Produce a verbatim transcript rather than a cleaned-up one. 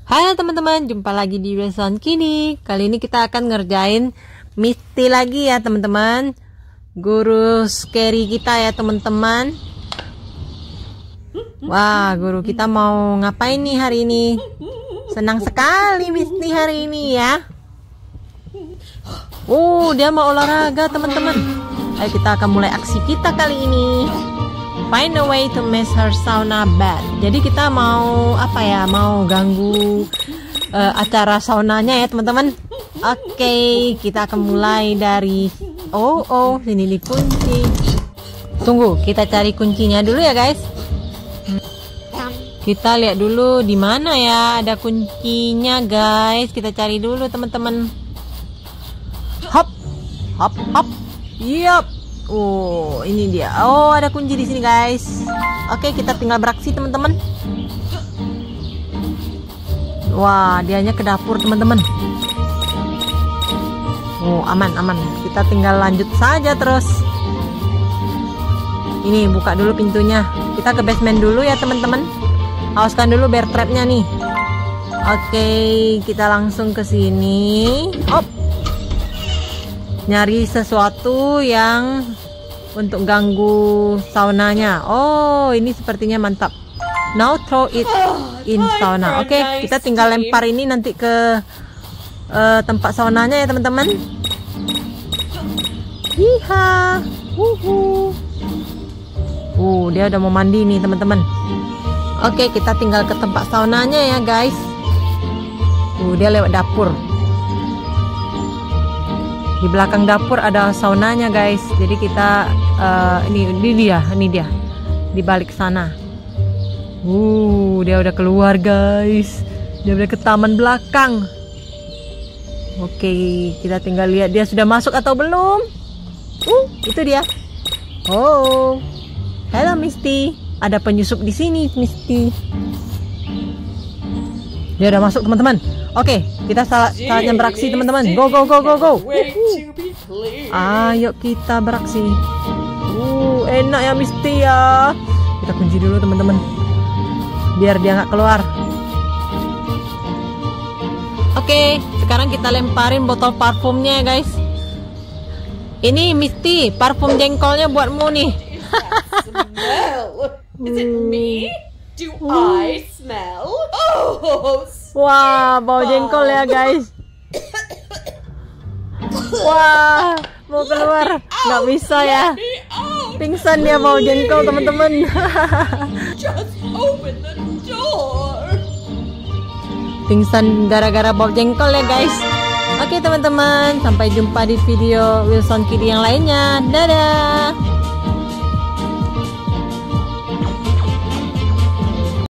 Halo teman-teman, jumpa lagi di Wilson Kini. Kali ini kita akan ngerjain Misty lagi ya teman-teman. Guru scary kita ya teman-teman. Wah, guru kita mau ngapain nih hari ini? Senang sekali Misty hari ini ya. Oh, dia mau olahraga teman-teman. Ayo kita akan mulai aksi kita kali ini. Find a way to miss her sauna bath. Jadi kita mau apa ya? Mau ganggu uh, acara saunanya ya teman-teman. Oke, okay, kita akan mulai dari oh oh sini dikunci. Tunggu, kita cari kuncinya dulu ya guys. Kita lihat dulu di mana ya ada kuncinya guys. Kita cari dulu teman-teman. Hop, hop, hop. Yup. Oh, ini dia. Oh, ada kunci di sini, guys. Oke, kita tinggal beraksi, teman-teman. Wah, dianya ke dapur, teman-teman. Oh, aman, aman. Kita tinggal lanjut saja terus. Ini buka dulu pintunya. Kita ke basement dulu ya, teman-teman. Awaskan dulu bear trapnya nih. Oke, kita langsung ke sini. Hop. Nyari sesuatu yang untuk ganggu saunanya. Oh, ini sepertinya mantap. Now throw it in sauna. Oke, okay, kita tinggal lempar ini nanti ke uh, tempat saunanya ya teman-teman. Hiha, wuhu. Uh, dia udah mau mandi nih teman-teman. Oke, okay, kita tinggal ke tempat saunanya ya guys. Uh, dia lewat dapur. Di belakang dapur ada saunanya guys. Jadi kita uh, ini, ini dia, ini dia di balik sana. Uh, dia udah keluar guys. Dia udah ke taman belakang. Oke, kita tinggal lihat dia sudah masuk atau belum. Uh, itu dia. Oh, halo Misty. Ada penyusup di sini Misty. Dia udah masuk teman-teman. Oke, kita saatnya beraksi teman-teman. Go go go go go. Ayo kita beraksi. Uh, enak ya Misty ya. Kita kunci dulu teman-teman. Biar dia nggak keluar. Oke, sekarang kita lemparin botol parfumnya ya guys. Ini Misty, parfum jengkolnya buatmu nih. Is it me? Do I smell? Oh, wah, bau jengkol ya guys. Wah, mau keluar, nggak bisa ya. Pingsan dia bau jengkol teman-teman. just open the door. Pingsan gara-gara bau jengkol ya guys. Oke teman-teman, sampai jumpa di video Wilson Kiddy yang lainnya. Dadah.